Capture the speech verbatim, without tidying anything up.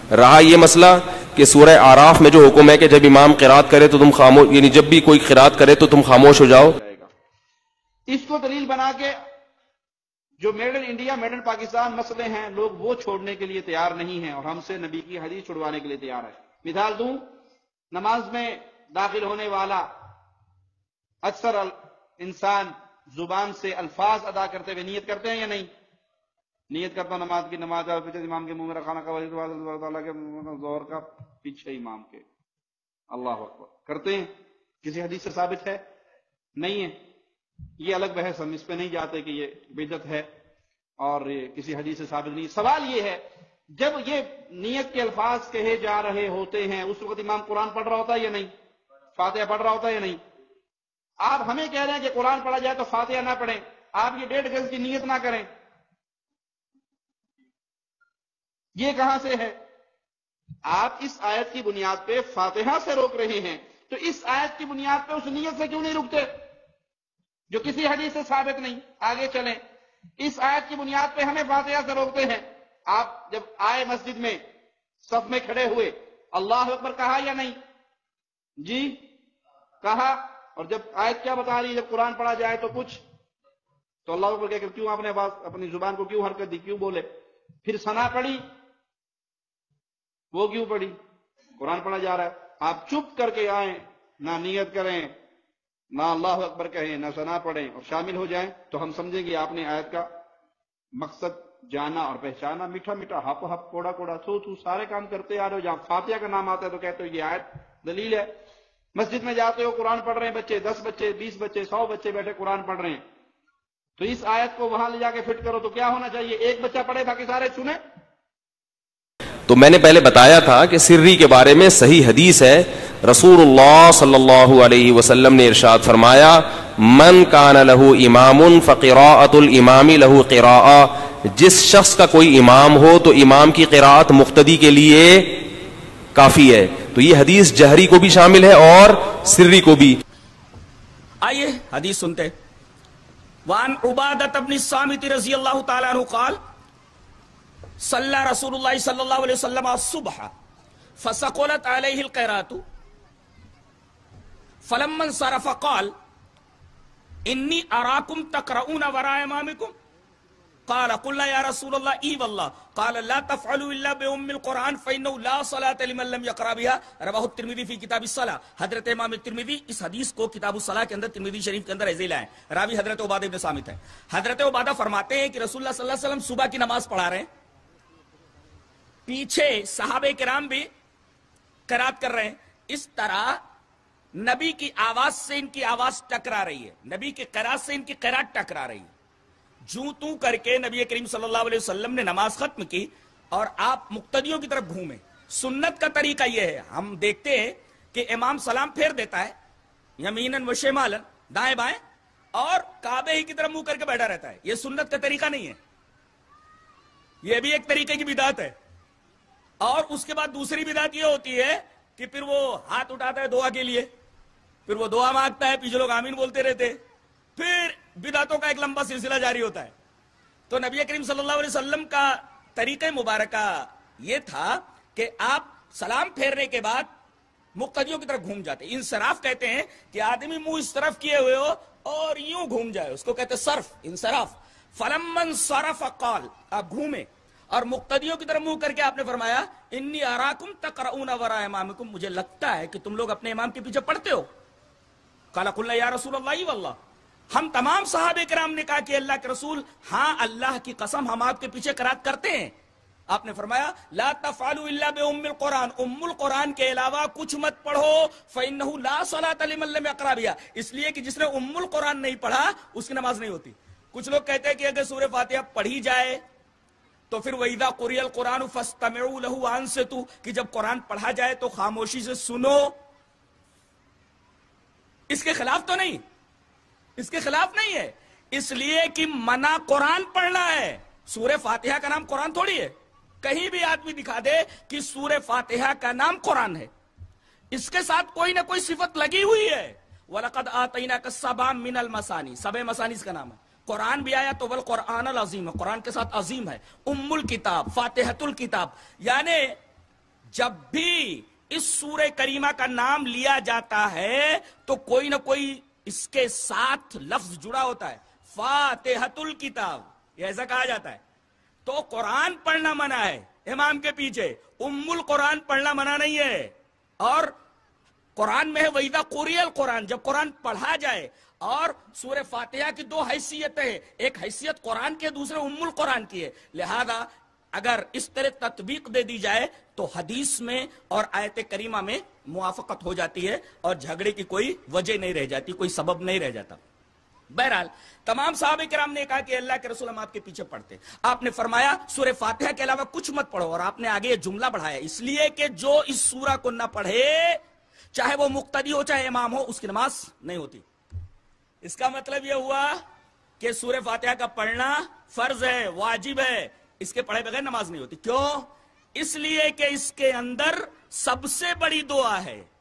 رہا یہ مسئلہ کہ سورہ آراف میں جو حکم ہے کہ جب امام قرات کرے تو تم خاموش، یعنی جب بھی کوئی قرات کرے تو تم خاموش ہو جاؤ، اس کو دلیل بنا کے جو made in India made in Pakistan مسئلے ہیں لوگ وہ چھوڑنے کے لیے تیار نہیں ہیں اور ہم سے نبی کی حدیث چھڑوانے کے لیے تیار ہے. مثال دوں، نماز میں داخل ہونے والا اکثر انسان زبان سے الفاظ ادا کرتے ہوئے نیت کرتے ہیں یا نہیں؟ نیت کرتا ہوں نماز کی، نماز کا پیچھے امام کے منہ میں رکھانا کا اللہ تعالیٰ کے زہر کا پیچھے امام کے، اللہ اکبر کرتے ہیں. کسی حدیث سے ثابت ہے؟ نہیں ہے. یہ الگ بحث، ہم اس پہ نہیں جاتے کہ یہ بدعت ہے اور یہ کسی حدیث سے ثابت نہیں. سوال یہ ہے جب یہ نیت کے الفاظ کہے جا رہے ہوتے ہیں اس وقت امام قرآن پڑھ رہا ہوتا ہے یا نہیں؟ فاتحہ پڑھ رہا ہوتا ہے یا نہیں؟ آپ ہمیں کہہ رہے ہیں کہ قرآن پڑھا جائے تو فاتحہ نہ پڑھیں، آپ یہ ڈیڑھ گز کی نیت نہ کریں، یہ کہاں سے ہے؟ آپ اس آیت کی بنیاد پہ فاتحہ سے روک رہے ہیں، تو اس آیت کی بنیاد پہ اس نیت سے کیوں نہیں رکتے جو کسی حدیث سے ثابت نہیں؟ آگے چلیں، اس آیت کی بنیاد پہ ہمیں فاتحہ سے روکتے ہیں. آپ جب آئے مسجد میں صف میں کھڑے ہوئے اللہ اکبر کہا یا نہیں؟ جی کہا. اور جب آیت کیا بتا رہی ہے؟ جب قرآن پڑھا جائے تو کچھ تو اللہ اکبر کہہ کر کیوں آپ نے اپنی زبان کو کیوں حرکت دی، کیوں بولے؟ پھر ثنا پڑھی، وہ کیوں پڑھی؟ قرآن پڑھا جا رہا ہے. آپ چپ کر کے آئیں، نہ نیت کریں، نہ اللہ اکبر کہیں، نہ ثنا پڑھیں اور شامل ہو جائیں تو ہم سمجھیں گے آپ نے آیت کا مقصد جانا اور پہچانا. میٹھا میٹھا ہپ ہپ کوڑا کوڑا سو تو سارے کام کرتے آ رہے ہو، جہاں فاتحہ کا نام آتا ہے تو کہتے ہو یہ آیت دلیل ہے. مسجد میں جاتے ہو قرآن پڑھ رہے ہیں بچے، دس بچے، بیس بچے، سو بچے بیٹھے قرآن پڑھ رہے ہیں، تو اس آیت کو وہاں لے جا کے فٹ کرو تو کیا ہونا چاہیے؟ ایک بچہ پڑھے باقی سارے سنیں. تو میں نے پہلے بتایا تھا کہ سری کے بارے میں صحیح حدیث ہے. رسول اللہ صلی اللہ علیہ وسلم نے ارشاد فرمایا من کان لہ امام فقراءۃ الامام لہ قراءۃ، جس شخص کا کوئی امام ہو تو امام کی قراءت مقتدی کے لیے کافی ہے. تو یہ حدیث جہری کو بھی شامل ہے اور سری کو بھی. آئیے حدیث سنتے. وعن عبادۃ بن الصامت رضی اللہ تعالی عنہ قال صلی رسول اللہ صلی اللہ علیہ وسلم الصبح فثقلت علیہ القراءۃ فلما انصرف قال انی اراکم تقرؤون وراء امامکم قال قلنا یا رسول اللہ ای واللہ قال لا تفعلوا الا بام القرآن فانه لا صلاة لمن لم يقرأ بها رواہ الترمذی فی کتاب الصلاۃ. حضرت امام الترمذی اس حدیث کو کتاب الصلاۃ کے اندر ترمذی شریف کے اندر ایسے لائے ہیں. راوی حضرت عبادہ بن صامت ہے. حضرت عبادہ فرماتے ہیں کہ رسول اللہ صلی اللہ علیہ وسلم صبح کی نماز پڑھا رہے ہیں، پیچھے صحابہ کرام بھی قرات کر رہے ہیں. اس طرح نبی کی آواز سے ان کی آواز ٹکرا رہی ہے، نبی کی قرات سے ان کی قرات ٹکرا رہی ہے. جوں تو کر کے نبی کریم صلی اللہ علیہ وسلم نے نماز ختم کی اور آپ مقتدیوں کی طرف گھومے. سنت کا طریقہ یہ ہے، ہم دیکھتے ہیں کہ امام سلام پھیر دیتا ہے یمیناً و شمالاً، دائیں بائیں، اور کعبے ہی کی طرف منہ کر کے بیٹھا رہتا ہے. یہ سنت کا طریقہ نہیں ہے، یہ بھی ایک طریقے کی بدعت ہے. اور اس کے بعد دوسری بدعت یہ ہوتی ہے کہ پھر وہ ہاتھ اٹھاتا ہے دعا کے لیے، پھر وہ دعا مانگتا ہے، پیچھے لوگ آمین بولتے رہتے، پھر بدعتوں کا ایک لمبا سلسلہ جاری ہوتا ہے. تو نبی کریم صلی اللہ علیہ وسلم کا طریقہ مبارکہ یہ تھا کہ آپ سلام پھیرنے کے بعد مقتدیوں کی طرف گھوم جاتے. انصراف کہتے ہیں کہ آدمی منہ اس طرف کیے ہوئے ہو اور یوں گھوم جائے، اس کو کہتے ہیں صرف، انصراف. فلما انصرف قال، آپ گھومے اور مقتدیوں کی طرف منہ کر کے آپ نے فرمایا انی اراکم تقرؤون وراء امامکم، مجھے لگتا ہے کہ تم لوگ اپنے امام کے پیچھے پڑھتے ہو. قال قلنا یا رسول اللہ واللہ، ہم تمام صحابہ کرام نے کہا کہ اللہ کے رسول ہاں اللہ کی قسم ہم آپ کے پیچھے قرات کرتے ہیں. آپ نے فرمایا لا تفعلوا الا بام القرآن، ام القرآن کے علاوہ کچھ مت پڑھو، فانه لا صلاة لمن لم يقرأ بها، اس لیے کہ جس نے ام القرآن نہیں پڑھا اس کی نماز نہیں ہوتی. کچھ لوگ کہتے ہیں کہ اگر سورہ فاتحہ پڑھی جائے تو پھر وَإِذَا قُرِئَ الْقُرْآنُ فَاسْتَمِعُوا لَهُ وَأَنصِتُوا، کہ جب قرآن پڑھا جائے تو خاموشی سے سنو. اس کے خلاف تو نہیں، اس کے خلاف نہیں ہے، اس لیے کہ منع قرآن پڑھنا ہے. سورہ فاتحہ کا نام قرآن تھوڑی ہے. کہیں بھی آدمی دکھا دے کہ سورہ فاتحہ کا نام قرآن ہے، اس کے ساتھ کوئی نہ کوئی صفت لگی ہوئی ہے. وَلَقَدْ آتَيْنَاكَ سَبْعًا مِنَ الْمَثَانِي، سبع مثانی اس کا نام ہے. قرآن بھی آیا تو والقرآن العظیم، قرآن کے ساتھ عظیم ہے. ام الکتاب، فاتحۃ الکتاب، یعنی جب بھی اس سورہ کریمہ کا نام لیا جاتا ہے تو کوئی نہ کوئی اس کے ساتھ لفظ جڑا ہوتا ہے. فاتحۃ الکتاب یہ ایسا کہا جاتا ہے. تو قرآن پڑھنا منع ہے امام کے پیچھے, ام القرآن پڑھنا منع نہیں ہے. اور قرآن میں ہے وَإِذَا قُرِئَ الْقُرْآنُ, جب قرآن پڑھا جائے. اور سورہ فاتحہ کی دو حیثیتیں ہیں, ایک حیثیت قرآن کی ہے, دوسرے ام القرآن کی ہے. لہذا اگر اس طرح تطبیق دے دی جائے تو حدیث میں اور آیت کریمہ میں موافقت ہو جاتی ہے اور جھگڑے کی کوئی وجہ نہیں رہ جاتی, کوئی سبب نہیں رہ جاتا. بہرحال تمام صحابہ کرام نے کہا کہ اللہ کے رسول ہم آپ کے پیچھے پڑھتے. آپ نے فرمایا سورہ فاتحہ کے علاوہ کچھ مت پڑھو, اور آپ نے آگے یہ جملہ بڑھایا اس لیے کہ جو اس سورہ کو نہ پڑھے چاہے وہ مقتدی ہو چاہے امام ہو اس کی نماز نہیں ہوتی. اس کا مطلب یہ ہوا کہ سورہ فاتحہ کا پڑھنا فرض ہے, واجب ہے, اس کے پڑھے بغیر نماز نہیں ہوتی. کیوں؟ اس لیے کہ اس کے اندر سب سے بڑی دعا ہے